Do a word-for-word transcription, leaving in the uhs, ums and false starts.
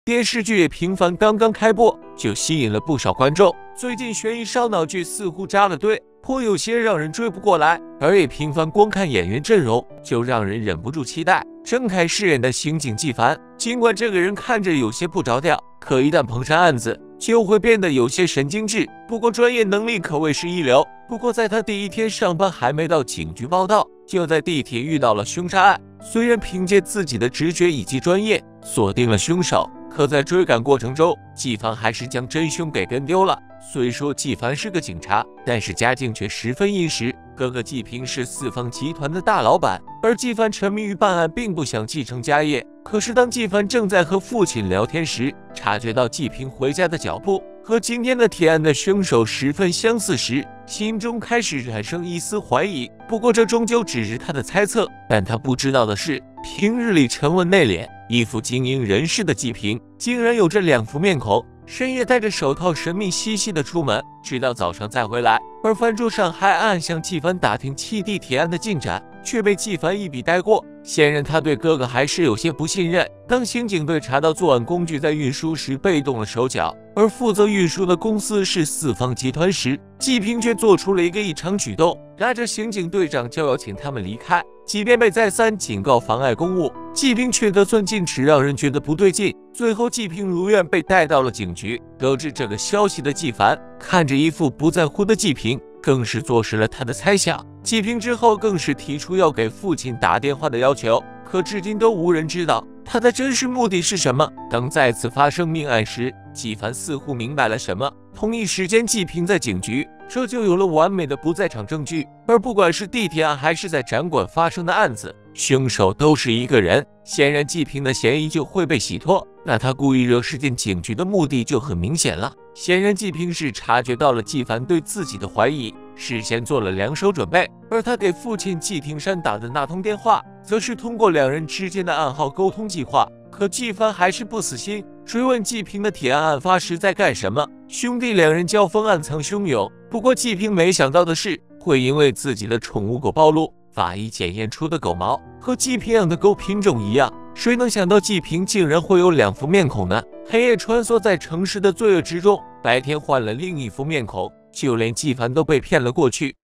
电视剧也频繁，刚刚开播就吸引了不少观众。最近悬疑烧脑剧似乎扎了堆，颇有些让人追不过来，而也频繁光看演员阵容就让人忍不住期待。郑恺饰演的刑警纪凡，尽管这个人看着有些不着调，可一旦碰上案子就会变得有些神经质，不过专业能力可谓是一流。不过在他第一天上班还没到警局报到，就在地铁遇到了凶杀案。虽然凭借自己的直觉以及专业锁定了凶手，可在追赶过程中，纪凡还是将真凶给跟丢了。虽说纪凡是个警察，但是家境却十分殷实。哥哥纪平是四方集团的大老板，而纪凡沉迷于办案，并不想继承家业。可是当纪凡正在和父亲聊天时，察觉到纪平回家的脚步和今天的铁案的凶手十分相似时，心中开始产生一丝怀疑。不过这终究只是他的猜测，但他不知道的是，平日里沉稳内敛、一副精英人士的纪平，竟然有着两副面孔。深夜戴着手套，神秘兮兮的出门，直到早上再回来。而饭桌上还暗向纪凡打听弃地铁案的进展，却被纪凡一笔带过。显然他对哥哥还是有些不信任。当刑警队查到作案工具在运输时被动了手脚，而负责运输的公司是四方集团时，纪平却做出了一个异常举动，拉着刑警队长就要请他们离开。即便被再三警告妨碍公务，纪平却得寸进尺，让人觉得不对劲。最后纪平如愿被带到了警局。得知这个消息的纪凡看着一副不在乎的纪平，更是坐实了他的猜想。纪平之后更是提出要给父亲打电话的要求，可至今都无人知道他的真实目的是什么。当再次发生命案时，纪凡似乎明白了什么。同一时间，纪平在警局，这就有了完美的不在场证据。而不管是地铁案还是在展馆发生的案子，凶手都是一个人，显然纪平的嫌疑就会被洗脱。那他故意惹事进警局的目的就很明显了。显然纪平是察觉到了纪凡对自己的怀疑，事先做了两手准备。而他给父亲纪廷山打的那通电话，则是通过两人之间的暗号沟通计划。可纪凡还是不死心，追问纪平的铁案案发时在干什么。兄弟两人交锋暗藏汹涌，不过纪平没想到的是，会因为自己的宠物狗暴露，法医检验出的狗毛和纪平养的狗品种一样。谁能想到纪平竟然会有两副面孔呢？黑夜穿梭在城市的罪恶之中，白天换了另一副面孔，就连纪凡都被骗了过去。